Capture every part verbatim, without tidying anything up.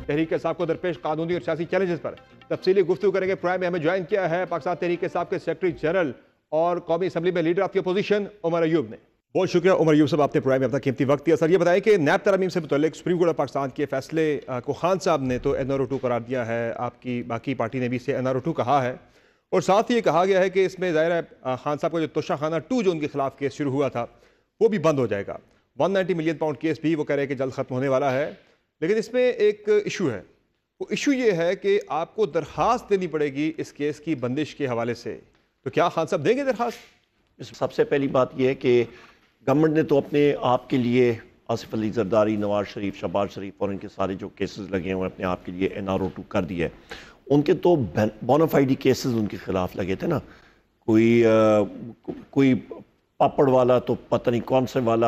تحریک انصاف کو درپیش قانونی اور سیاسی چیلنجز پر تفصیلی گفتگو کریں گے۔ پرائم میں ہمیں جوائن کیا ہے پاکستان تحریک انصاف کے سیکرٹری جنرل اور قومی اسمبلی میں leader of the opposition Umar Ayub نے۔ بہت شکریہ عمر ایوب صاحب، آپ نے پرائم میں اپنا قیمتی وقت دیا۔ سر یہ بتائیں کہ نیب ترامیم سے متعلق سپریم کورٹ آف پاکستان کے فیصلے کو خان صاحب نے تو این آر او ٹو قرار دیا ہے، آپ کی باقی پارٹی نے بھی اسے این آر او ٹو کہا ہے، اور ساتھ ہی یہ کہا گیا ہے کہ اس میں ظاہر ہے خان صاحب کا جو توشہ خانہ ٹو جو ان کے خلاف کیس شروع ہوا تھا وہ بھی بند ہو جائے گا۔ One ninety million pound case بھی وہ کہہ رہے ہیں کہ جلد ختم ہونے والا ہے، لیکن اس میں ایک ایشو ہے۔ وہ ایشو یہ ہے کہ آپ کو درخواست دینی پڑے گی اس کیس کی بندش کے حوالے سے، تو کیا خان صاحب دیں گے درخواست؟ سب سے پہلی بات یہ ہے کہ گورنمنٹ نے تو اپنے آپ کے لیے آصف علی زرداری، نواز شریف، شہباز شریف اور ان کے سارے جو کیسز لگے ہوئے اپنے آپ کے لیے این آر او ٹو کر دیا ہے۔ ان کے تو بونافائیڈی کیسز ان کے خلاف لگے تھے نا، کوئی کوئی پاپڑ والا تو پتہ نہیں کون سے والا،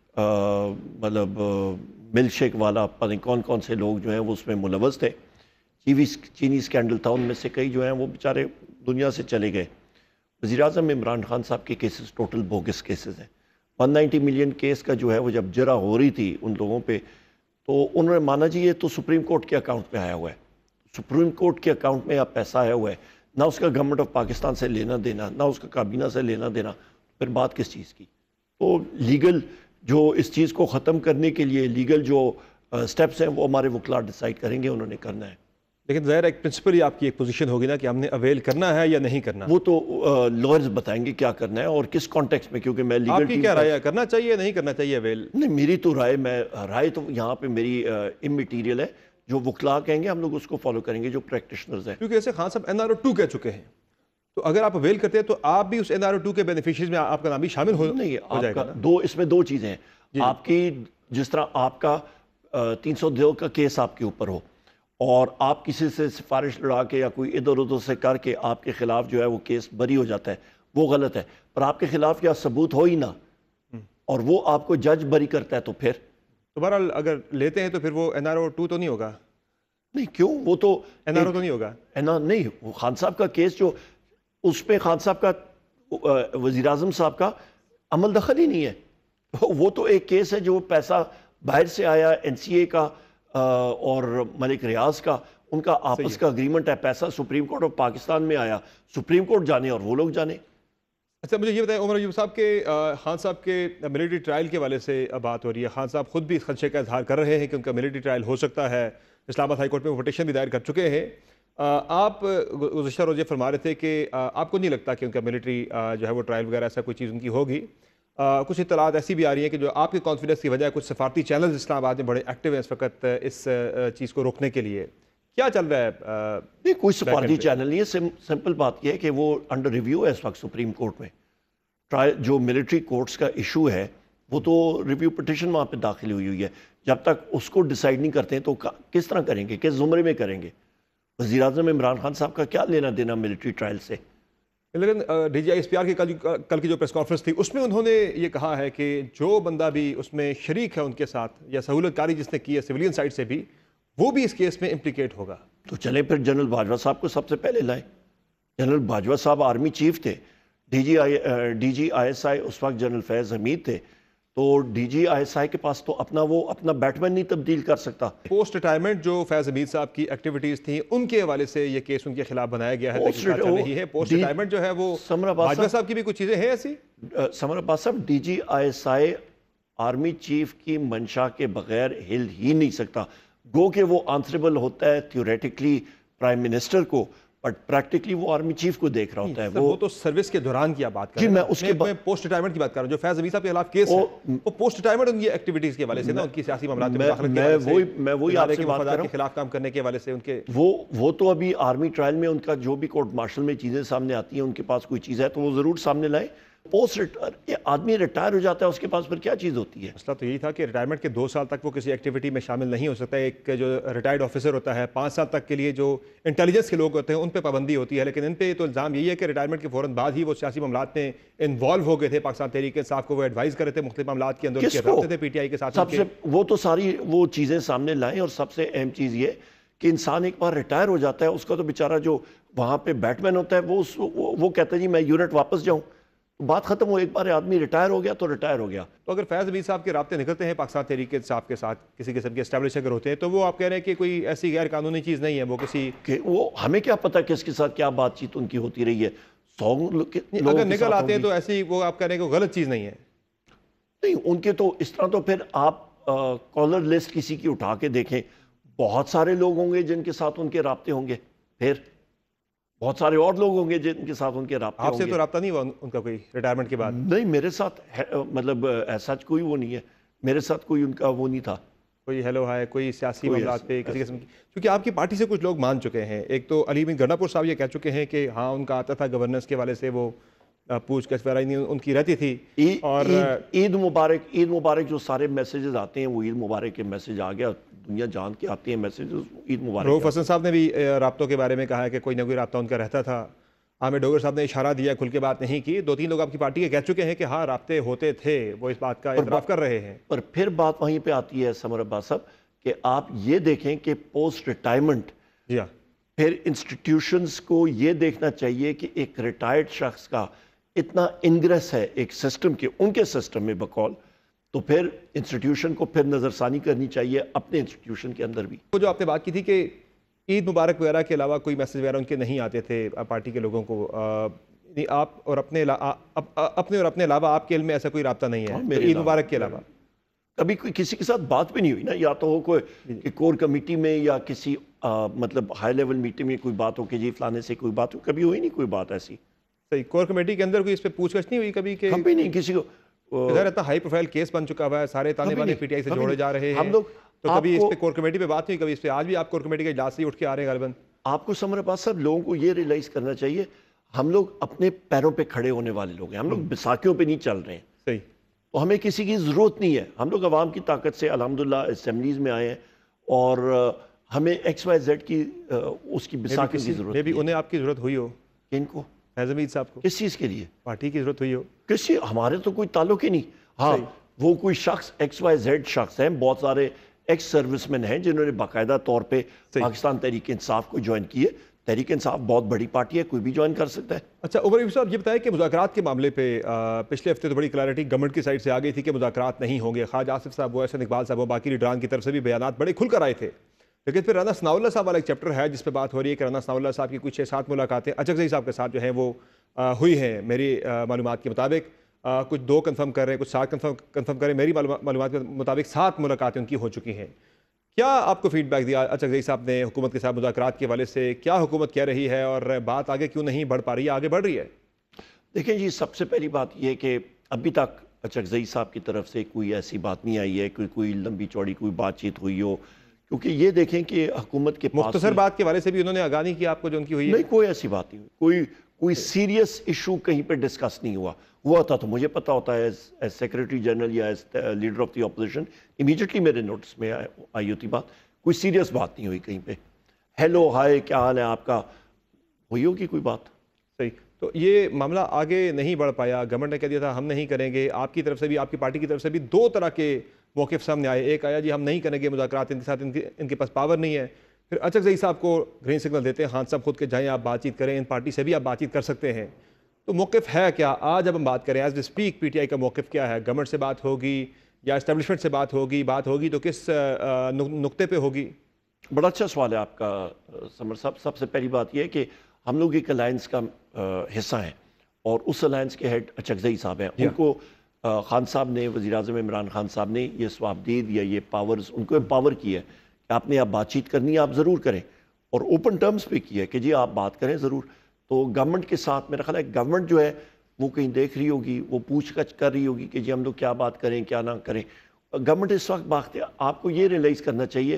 مطلب ملک شیک والا، پتہ نہیں کون کون سے لوگ جو ہیں وہ اس میں ملوث تھے۔ چیوی چینی اسکینڈل تھا، ان میں سے کئی جو ہیں وہ بیچارے دنیا سے چلے گئے۔ وزیر اعظم عمران خان صاحب کے کیسز ٹوٹل بوگس کیسز ہیں۔ ون نائنٹی ملین کیس کا جو ہے وہ جب جرا ہو رہی تھی ان لوگوں پہ، تو انہوں نے مانا جی یہ تو سپریم کورٹ کے اکاؤنٹ میں آیا ہوا ہے، سپریم کورٹ کے اکاؤنٹ میں اب پیسہ آیا ہوا ہے، نہ اس کا گورنمنٹ آف پاکستان سے لینا دینا، نہ اس کا کابینہ سے لینا دینا، پھر بات کس چیز کی؟ تو لیگل جو اس چیز کو ختم کرنے کے لیے لیگل جو سٹیپس ہیں وہ ہمارے وکلاء ڈیسائیڈ کریں گے، انہوں نے کرنا ہے۔ لیکن ظاہر ایک پرنسپلی آپ کی ایک پوزیشن ہوگی نا کہ ہم نے اویل کرنا ہے یا نہیں کرنا، وہ تو لائرز بتائیں گے کیا کرنا ہے اور کس کانٹیکس میں، کیونکہ میں لیگل آپ کی کیا رائے ہے، کرنا چاہیے نہیں کرنا چاہیے اویل؟ نہیں، میری تو رائے، میں رائے تو یہاں پہ میری اممیٹیریل ہے، جو وکلاء کہیں گے ہم لوگ اس کو فالو کریں گے، جو پریکٹیشنرز ہیں۔ کیونکہ ایسے خان صاحب این آر او ٹو کہہ چکے ہیں، تو اگر آپ اویل کرتے ہیں تو آپ بھی اس این آر او ٹو کے بینیفیشریز میں آپ کا نام بھی شامل ہو جائے گا۔ دو اس میں دو چیزیں ہیں، آپ کی جس طرح آپ کا تین سو دو کا کیس آپ کے اوپر ہو اور آپ کسی سے سفارش لڑا کے یا کوئی ادھر ادھر سے کر کے آپ کے خلاف جو ہے وہ کیس بری ہو جاتا ہے، وہ غلط ہے۔ پر آپ کے خلاف کیا ثبوت ہو ہی نہ اور وہ آپ کو جج بری کرتا ہے، تو پھر تو بہرحال اگر لیتے ہیں تو پھر وہ این آر او ٹو تو نہیں ہوگا؟ نہیں، کیوں؟ وہ تو این آر او تو نہیں ہوگا، نہیں، وہ خان صاحب کا کیس جو اس پہ خان صاحب کا وزیر اعظم صاحب کا عمل دخل ہی نہیں ہے، وہ تو ایک کیس ہے جو پیسہ باہر سے آیا، این سی اے کا اور ملک ریاض کا، ان کا آپس کا اگریمنٹ ہے، پیسہ سپریم کورٹ آف پاکستان میں آیا، سپریم کورٹ جانے اور وہ لوگ جانے۔ اچھا مجھے یہ بتائیں عمر ایوب صاحب کے خان صاحب کے ملٹری ٹرائل کے حوالے سے بات ہو رہی ہے، خان صاحب خود بھی اس خدشے کا اظہار کر رہے ہیں کہ ان کا ملٹری ٹرائل ہو سکتا ہے، اسلام آباد ہائی کورٹ میں پٹیشن بھی دائر کر چکے ہیں۔ آپ گزشتہ روز یہ فرما رہے تھے کہ آپ کو نہیں لگتا کہ ان کا ملٹری جو ہے وہ ٹرائل وغیرہ ایسا کوئی چیز ان کی ہوگی، کچھ اطلاعات ایسی بھی آ رہی ہیں کہ جو آپ کے کانفیڈنس کی وجہ ہے کچھ سفارتی چینلز اسلام آباد میں بڑے ایکٹیو ہیں اس وقت اس چیز کو روکنے کے لیے، کیا چل رہا ہے؟ نہیں، کوئی سفارتی چینل نہیں ہے، سمپل بات یہ ہے کہ وہ انڈر ریویو ہے اس وقت سپریم کورٹ میں۔ ٹرائل جو ملٹری کورٹس کا ایشو ہے وہ تو ریویو پٹیشن وہاں پہ داخل ہوئی ہوئی ہے، جب تک اس کو ڈیسائیڈ نہیں کرتے ہیں تو کس طرح کریں گے، کس زمرے میں کریں گے؟ وزیر اعظم عمران خان صاحب کا کیا لینا دینا ملٹری ٹرائل سے؟ لیکن D G I S P R کی کل کی جو پریس کانفرنس تھی اس میں انہوں نے یہ کہا ہے کہ جو بندہ بھی اس میں شریک ہے ان کے ساتھ یا سہولت کاری جس نے کی ہے سویلین سائٹ سے بھی، وہ بھی اس کیس میں امپلیکیٹ ہوگا۔ تو چلیں پھر جنرل باجوہ صاحب کو سب سے پہلے لائیں۔ جنرل باجوہ صاحب آرمی چیف تھے، D G I D G I S I اس وقت جنرل فیض حمید تھے، تو ڈی جی آئی ایس آئی کے پاس تو اپنا وہ اپنا بیٹمین نہیں تبدیل کر سکتا۔ پوسٹ ریٹائرمنٹ جو فیض حمید صاحب کی ایکٹیویٹیز تھیں ان کے حوالے سے یہ کیس ان کے خلاف بنایا گیا ہے، نہیں ہے پوسٹ ریٹائرمنٹ جو ہے وہ باجوہ صاحب کی بھی کچھ چیزیں ہیں ایسی؟ سمر عباس صاحب، D G I S I army chief کی منشا کے بغیر ہل ہی نہیں سکتا، گو کہ وہ آنسریبل ہوتا ہے تھیوریٹکلی پرائم منسٹر کو، بٹ پریکٹیکلی وہ آرمی چیف کو دیکھ رہا ہوتا ہے۔ وہ تو سروس کے دوران کی بات کر رہا ہوں، میں اس کے بعد پوسٹ ریٹائرمنٹ کی بات کر رہا ہوں۔ جو فیض حمید صاحب کے خلاف کیس ہے وہ پوسٹ ریٹائرمنٹ ان کی ایکٹیویٹیز کے حوالے سے نا، ان کی سیاسی معاملات میں مداخلت کے حوالے سے، میں وہی آپ سے بات کر رہا ہوں کے خلاف کام کرنے کے حوالے سے ان کے وہ وہ تو ابھی آرمی ٹرائل میں ان کا جو بھی کورٹ مارشل میں چیزیں سامنے آتی ہیں، ان کے پاس کوئی چیز ہے تو وہ ضرور سامنے لائیں۔ پوسٹ آدمی ریٹائر ہو جاتا ہے اس کے پاس پھر کیا چیز ہوتی ہے؟ مسئلہ تو یہی تھا کہ ریٹائرمنٹ کے دو سال تک وہ کسی ایکٹیویٹی میں شامل نہیں ہو سکتا ہے۔ ایک جو ریٹائرڈ آفیسر ہوتا ہے پانچ سال تک کے لیے جو انٹیلیجنس کے لوگ ہوتے ہیں ان پہ پابندی ہوتی ہے، لیکن ان پہ تو الزام یہی ہے کہ ریٹائرمنٹ کے فوراً بعد ہی وہ سیاسی معاملات میں انوالو ہو گئے تھے، پاکستان تحریک انصاف کو وہ ایڈوائز کر رہے تھے مختلف معاملات کے اندر، رہتے تھے پی ٹی آئی کے ساتھ۔ سب سے وہ تو ساری وہ چیزیں سامنے لائیں، اور سب سے اہم چیز یہ کہ انسان ایک بار ریٹائر ہو جاتا ہے اس کا تو بیچارہ جو وہاں پہ بیٹمین ہوتا ہے وہ وہ کہتا ہے جی میں یونٹ واپس جاؤں، بات ختم ہو. ایک بار آدمی ریٹائر ہو گیا تو ریٹائر ہو گیا. تو اگر فیض حمید صاحب کے رابطے نکلتے ہیں پاکستان تحریک انصاف کے ساتھ کسی قسم کے اسٹیبلش اگر ہوتے ہیں تو وہ آپ کہہ رہے ہیں کہ کوئی ایسی غیر قانونی چیز نہیں ہے, وہ کسی کہ وہ ہمیں کیا پتا کس کے ساتھ کیا بات چیت ان کی ہوتی رہی ہے. سو اگر نکل آتے ہیں تو ایسی وہ آپ کہہ رہے ہیں کہ غلط چیز نہیں ہے. نہیں, ان کے تو اس طرح تو پھر آپ کالر لسٹ کسی کی اٹھا کے دیکھیں, بہت سارے لوگ ہوں گے جن کے ساتھ ان کے رابطے ہوں گے, پھر بہت سارے اور لوگ ہوں گے جن کے ساتھ ان کے رابطے ہوں گے. آپ سے تو رابطہ نہیں ہوا ان کا کوئی ریٹائرمنٹ کے بعد؟ نہیں, میرے ساتھ مطلب ایسا کوئی وہ نہیں ہے, میرے ساتھ کوئی ان کا وہ نہیں تھا, کوئی ہیلو ہے, کوئی سیاسی معاملات پہ کسی قسم کی. کیونکہ آپ کی پارٹی سے کچھ لوگ مان چکے ہیں. ایک تو علی بن گنڈا پور صاحب یہ کہہ چکے ہیں کہ ہاں ان کا آتا تھا گورننس کے والے سے وہ پوچھ گچھ وغیرہ ان کی رہتی تھی. اور عید مبارک عید مبارک جو سارے میسیجز آتے ہیں وہ عید مبارک کے میسیج آ گیا, دنیا جان کے آتے ہیں میسیجز عید مبارک. رؤوف حسن صاحب نے بھی رابطوں کے بارے میں کہا ہے کہ کوئی نہ کوئی رابطہ ان کا رہتا تھا. عامر ڈوگر صاحب نے اشارہ دیا, کھل کے بات نہیں کی. دو تین لوگ آپ کی پارٹی کے کہہ چکے ہیں کہ ہاں رابطے ہوتے تھے, وہ اس بات کا اعتراف کر رہے ہیں. پر پھر بات وہیں پہ آتی ہے سمر عباس صاحب کہ آپ یہ دیکھیں کہ پوسٹ ریٹائرمنٹ جی ہاں پھر انسٹیٹیوشنز کو یہ دیکھنا چاہیے کہ ایک ریٹائرڈ شخص کا اتنا انگریس ہے ایک سسٹم کے, ان کے سسٹم میں بقول, تو پھر انسٹیٹیوشن کو پھر نظر ثانی کرنی چاہیے اپنے انسٹیٹیوشن کے اندر بھی. وہ جو آپ نے بات کی تھی کہ عید مبارک وغیرہ کے علاوہ کوئی میسیج وغیرہ ان کے نہیں آتے تھے پارٹی کے لوگوں کو, آپ اور اپنے اپنے اور اپنے علاوہ آپ کے علم میں ایسا کوئی رابطہ نہیں ہے عید مبارک کے علاوہ؟ کبھی کوئی کسی کے ساتھ بات بھی نہیں ہوئی نا, یا تو ہو کوئی کور کمیٹی میں یا کسی مطلب ہائی لیول میٹنگ میں کوئی بات ہو کہ جی فلانے سے کوئی بات ہو, کبھی ہوئی نہیں کوئی بات ایسی. صحیح, کور کمیٹی کے اندر کوئی اس پہ پوچھ گچھ نہیں ہوئی کبھی کہ کبھی نہیں کسی کو. ادھر اتنا ہائی پروفائل کیس بن چکا ہوا ہے, سارے تانے بانے پی ٹی آئی سے جوڑے جا رہے ہیں, ہم لوگ تو کبھی اس پہ کور کمیٹی پہ بات نہیں, کبھی اس پہ آج بھی آپ کور کمیٹی کے اجلاس سے اٹھ کے آ رہے ہیں غالباً. آپ کو سمر عباس صاحب لوگوں کو یہ ریلائز کرنا چاہیے, ہم لوگ اپنے پیروں پہ کھڑے ہونے والے لوگ ہیں, ہم لوگ بیساکھیوں پہ نہیں چل رہے ہیں. صحیح, تو ہمیں کسی کی ضرورت نہیں ہے. ہم لوگ عوام کی طاقت سے الحمدللہ اسمبلیز میں آئے ہیں اور ہمیں ایکس وائی زیڈ کی اس کی بیساکھی کی ضرورت ہے. انہیں آپ کی ضرورت ہوئی ہو, کن کو؟ فیض حمید صاحب کو. کس چیز کے لیے؟ پارٹی کی ضرورت ہوئی ہو. کسی, ہمارے تو کوئی تعلق ہی نہیں. ہاں وہ کوئی شخص ایکس وائی زیڈ شخص ہیں, بہت سارے ایکس سروس مین ہیں جنہوں نے باقاعدہ طور پہ پاکستان تحریک انصاف کو جوائن کیے. تحریک انصاف بہت بڑی پارٹی ہے, کوئی بھی جوائن کر سکتا ہے. اچھا عمر ایوب صاحب یہ بتائیں کہ مذاکرات کے معاملے پہ پچھلے ہفتے تو بڑی کلیئرٹی گورنمنٹ کی سائڈ سے آ گئی تھی کہ مذاکرات نہیں ہوں گے. خواجہ آصف صاحب, احسن اقبال صاحب, باقی لیڈران کی طرف سے بھی بیانات بڑے کھل کر آئے تھے. لیکن پھر رانا ثناء اللہ صاحب والا ایک چیپٹر ہے جس پہ بات ہو رہی ہے کہ رانا ثناء اللہ صاحب کی کچھ چھ سات ملاقاتیں اچکزئی صاحب کے ساتھ جو ہیں وہ ہوئی ہیں میری معلومات کے مطابق. کچھ دو کنفرم کر رہے ہیں, کچھ سات کنفرم کنفرم کر رہے ہیں. میری معلومات کے مطابق سات ملاقاتیں ان کی ہو چکی ہیں. کیا آپ کو فیڈ بیک دیا اچکزئی صاحب نے حکومت کے ساتھ مذاکرات کے حوالے سے؟ کیا حکومت کہہ رہی ہے اور بات آگے کیوں نہیں بڑھ پا رہی ہے, آگے بڑھ رہی ہے؟ دیکھیں جی, سب سے پہلی بات یہ کہ ابھی تک اچکزئی صاحب کی طرف سے کوئی ایسی بات نہیں آئی ہے کوئی کوئی لمبی چوڑی کوئی بات چیت ہوئی ہو. کیونکہ یہ دیکھیں کہ حکومت کے پاس مختصر بات کے حوالے سے بھی انہوں نے آگاہ نہیں کیا آپ کو جو ان کی ہوئی ہے؟ نہیں, کوئی ایسی بات نہیں ہوئی. کوئی کوئی سیریس ایشو کہیں پہ ڈسکس نہیں ہوا. ہوا تھا تو مجھے پتا ہوتا ہے ایز سیکریٹری جنرل یا as leader of the opposition, immediately میرے نوٹس میں آئی ہوتی بات. کوئی سیریس بات نہیں ہوئی کہیں پہ. ہیلو ہائے کیا حال ہے آپ کا, ہوئی ہوگی کوئی بات. صحیح, تو یہ معاملہ آگے نہیں بڑھ پایا. گورنمنٹ نے کہہ دیا تھا ہم نہیں کریں گے. آپ کی طرف سے بھی, آپ کی پارٹی کی طرف سے بھی دو طرح کے موقف سامنے آئے. ایک آیا جی ہم نہیں کریں گے مذاکرات, ان کے ساتھ ان کے پاس پاور نہیں ہے. پھر اچکزئی صاحب کو گرین سگنل دیتے ہیں, ہاں صاحب خود کے جائیں, آپ بات چیت کریں, ان پارٹی سے بھی آپ بات چیت کر سکتے ہیں. تو موقف ہے کیا آج جب ہم بات کریں as we speak, P T I کا موقف کیا ہے؟ گورنمنٹ سے بات ہوگی یا اسٹیبلشمنٹ سے بات ہوگی؟ بات ہوگی تو کس نقطے پہ ہوگی؟ بڑا اچھا سوال ہے آپ کا سمر صاحب. سب سے پہلی بات یہ ہے کہ ہم لوگ ایک الائنس کا حصہ ہیں اور اس الائنس کے ہیڈ اچکزئی صاحب ہیں. ان کو خان صاحب نے, وزیر اعظم عمران خان صاحب نے یہ سوابدید یا یہ پاورز ان کو امپاور کی ہے کہ آپ نے آپ بات چیت کرنی ہے, آپ ضرور کریں, اور اوپن ٹرمز پہ کی ہے کہ جی آپ بات کریں ضرور. تو گورنمنٹ کے ساتھ میرا خیال ہے گورنمنٹ جو ہے وہ کہیں دیکھ رہی ہوگی, وہ پوچھ گچھ کر رہی ہوگی کہ جی ہم لوگ کیا بات کریں کیا نہ کریں. گورنمنٹ اس وقت باخت, آپ کو یہ ریلائز کرنا چاہیے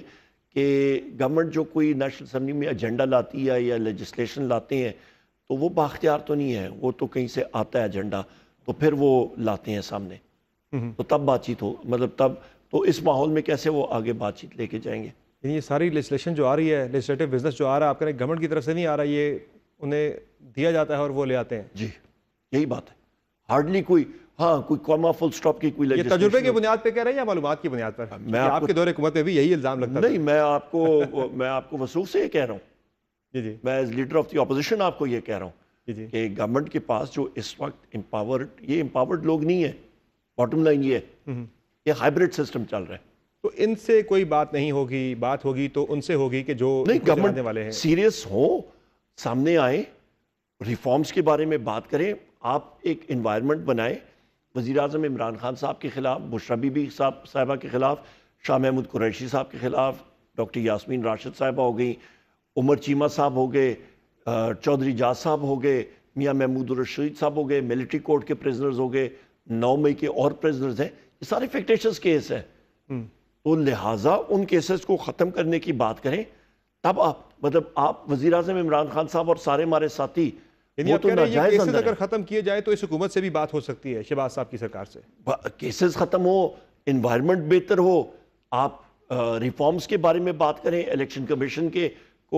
کہ گورنمنٹ جو کوئی نیشنل اسمبلی میں ایجنڈا لاتی ہے یا لیجسلیشن لاتے ہیں تو وہ باختیار تو نہیں ہے, وہ تو کہیں سے آتا ہے ایجنڈا تو پھر وہ لاتے ہیں سامنے, تو تب بات چیت ہو, مطلب تب تو اس ماحول میں کیسے وہ آگے بات چیت لے کے جائیں گے. یہ ساری لیجسلیشن جو آ رہی ہے, لیجسلیٹو بزنس جو آ رہا ہے, آپ کہہ رہے ہیں گورنمنٹ کی طرف سے نہیں آ رہا, یہ انہیں دیا جاتا ہے اور وہ لے آتے ہیں. جی یہی بات ہے. ہارڈلی کوئی, ہاں کوئی کاما فل سٹاپ کی کوئی لیجسلیشن. یہ تجربے کی بنیاد پہ کہہ رہے ہیں یا معلومات کی بنیاد پر؟ میں آپ کے دور حکومت میں بھی یہی الزام لگتا ہے. نہیں, میں آپ کو میں آپ کو وثوق سے یہ کہہ رہا ہوں. جی جی, میں as leader of the opposition آپ کو یہ کہہ رہا ہوں کہ گورنمنٹ کے پاس جو اس وقت امپاورڈ، یہ امپاورڈ لوگ نہیں ہیں، باٹم لائن یہ ہے یہ ہائبرڈ سسٹم چل رہا ہے. تو ان سے کوئی بات نہیں ہوگی، بات ہوگی تو ان سے ہوگی کہ جو نہیں گورنمنٹ سیریس ہو، سامنے آئیں، ریفارمز کے بارے میں بات کریں. آپ ایک انوائرمنٹ بنائیں. وزیر اعظم عمران خان صاحب کے خلاف، بشرا بی بی صاحب صاحبہ کے خلاف، شاہ محمود قریشی صاحب کے خلاف، ڈاکٹر یاسمین راشد صاحبہ ہو گئی، عمر چیمہ صاحب ہو گئے، چودھری جاز صاحب ہو گئے، میاں محمود الرشید صاحب ہو گئے، ملٹری کورٹ کے پریزنرز ہو گئے، نو مئی کے اور پریزنرز ہیں. یہ سارے فیکٹیشس کیس ہیں. تو لہٰذا ان کیسز کو ختم کرنے کی بات کریں. تب آپ مطلب آپ وزیر اعظم عمران خان صاحب اور سارے ہمارے ساتھی وہ تو ناجائز اندر اگر ختم کیے جائے تو اس حکومت سے بھی بات ہو سکتی ہے، شہباز صاحب کی سرکار سے. کیسز ختم ہو، انوائرمنٹ بہتر ہو، آپ ریفارمز کے بارے میں بات کریں، الیکشن کمیشن کے کو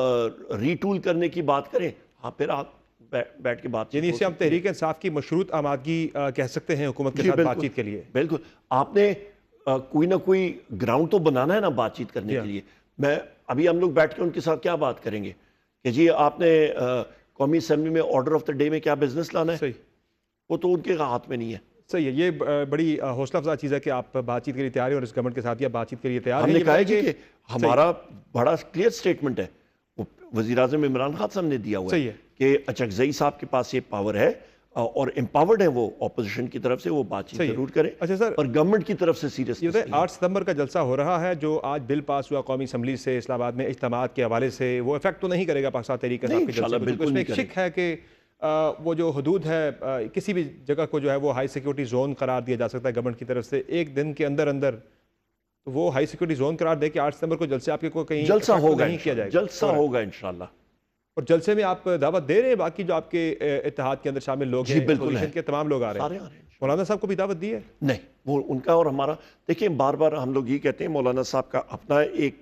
ری ٹول کرنے کی بات کریں. ہاں پھر آپ بیٹھ کے بات، یعنی اسے ہم تحریک انصاف کی مشروط آمادگی کہہ سکتے ہیں حکومت کے ساتھ بات چیت کے لیے. بالکل. آپ نے کوئی نہ کوئی گراؤنڈ تو بنانا ہے نا بات چیت کرنے کے لیے. میں ابھی ہم لوگ بیٹھ کے ان کے ساتھ کیا بات کریں گے کہ جی آپ نے قومی اسمبلی میں آرڈر آف دا ڈے میں کیا بزنس لانا ہے؟ صحیح. وہ تو ان کے ہاتھ میں نہیں ہے. صحیح ہے. یہ بڑی حوصلہ افزا چیز ہے کہ آپ بات چیت کے لیے تیار ہیں اور اس گورنمنٹ کے ساتھ یہ بات چیت کے لیے تیار ہیں. ہم نے کہا ہے کہ ہمارا بڑا کلیئر سٹیٹمنٹ ہے، وزیر اعظم عمران خان صاحب نے دیا ہوا ہے کہ اچکزئی صاحب کے پاس یہ پاور ہے اور امپاورڈ ہے، وہ اپوزیشن کی طرف سے وہ بات چیت ضرور کرے. اچھا سر، اور گورنمنٹ کی طرف سے سیریس آٹھ ستمبر کا جلسہ ہو رہا ہے جو آج بل پاس ہوا قومی اسمبلی سے اسلام آباد میں اجتماعات کے حوالے سے، وہ افیکٹ تو نہیں کرے گا پاکستان تحریک انصاف کے جلسے کو؟ اس میں ایک شک ہے کہ وہ جو حدود ہے کسی بھی جگہ کو جو ہے وہ ہائی سیکیورٹی زون قرار دیا جا سکتا ہے گورنمنٹ کی طرف سے ایک دن کے اندر اندر. تو وہ ہائی سیکیورٹی زون قرار دے کہ آٹھ ستمبر کو جلسے آپ کے کو کہیں جلسہ ہوگا، نہیں کیا جائے گا؟ جلسہ ہوگا انشاءاللہ. اور جلسے میں آپ دعوت دے رہے ہیں باقی جو آپ کے اتحاد کے اندر شامل لوگ ہیں؟ جی بالکل ہے، کے تمام لوگ آ رہے ہیں. مولانا صاحب کو بھی دعوت دی ہے؟ نہیں، وہ ان کا اور ہمارا دیکھیں بار بار ہم لوگ یہ کہتے ہیں مولانا صاحب کا اپنا ایک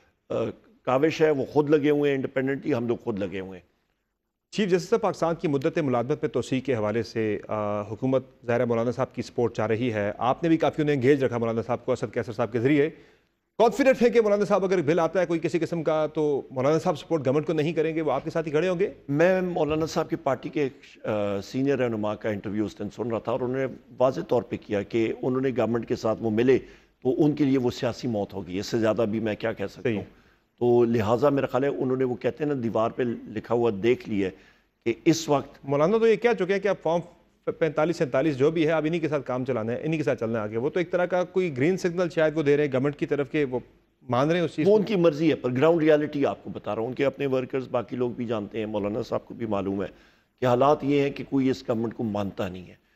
کاوش ہے، وہ خود لگے ہوئے ہیں انڈیپینڈنٹلی، ہم لوگ خود لگے ہوئے ہیں. چیف جسٹس صاحب، پاکستان کی مدت ملازمت میں توسیع کے حوالے سے حکومت ظاہر مولانا صاحب کی سپورٹ چاہ رہی ہے. آپ نے بھی کافی انہیں انگیج رکھا مولانا صاحب کو اسد کیسر صاحب کے ذریعے. کانفیڈنٹ ہے کہ مولانا صاحب اگر بل آتا ہے کوئی کسی قسم کا تو مولانا صاحب سپورٹ گورنمنٹ کو نہیں کریں گے، وہ آپ کے ساتھ ہی کھڑے ہوں گے؟ میں مولانا صاحب کی پارٹی کے سینئر رہنما کا انٹرویو اس دن سن رہا تھا اور انہوں نے واضح طور پہ کیا کہ انہوں نے گورنمنٹ کے ساتھ وہ ملے تو ان کے لیے وہ سیاسی موت ہوگی. اس سے زیادہ بھی میں کیا کہہ سکتا ہوں. تو لہٰذا میرا خیال ہے انہوں نے وہ کہتے ہیں نا دیوار پہ لکھا ہوا دیکھ لیا کہ اس وقت مولانا تو یہ کہہ چکے ہیں کہ آپ فارم پینتالیس سینتالیس جو بھی ہے اب انہی کے ساتھ کام چلانا ہے، انہی کے ساتھ چلنا ہے آگے. وہ تو ایک طرح کا کوئی گرین سگنل شاید وہ دے رہے ہیں گورنمنٹ کی طرف کہ وہ مان رہے ہیں اس چیز. وہ ان کی مرضی ہے، پر گراؤنڈ ریالٹی آپ کو بتا رہا ہوں. ان کے اپنے ورکرز باقی لوگ بھی جانتے ہیں، مولانا صاحب کو بھی معلوم ہے کہ حالات یہ ہیں کہ کوئی اس گورنمنٹ کو مانتا نہیں ہے.